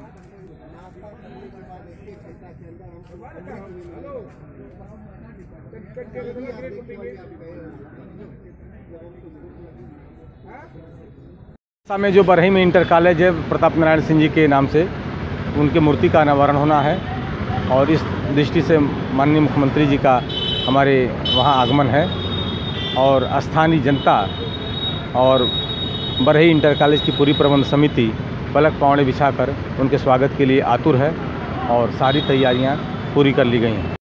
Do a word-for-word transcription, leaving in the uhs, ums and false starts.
में जो बरही में इंटर कॉलेज है प्रताप नारायण सिंह जी के नाम से, उनके मूर्ति का अनावरण होना है और इस दृष्टि से माननीय मुख्यमंत्री जी का हमारे वहाँ आगमन है और स्थानीय जनता और बरही इंटर कॉलेज की पूरी प्रबंध समिति पलक पावड़े बिछाकर उनके स्वागत के लिए आतुर है और सारी तैयारियां पूरी कर ली गई हैं।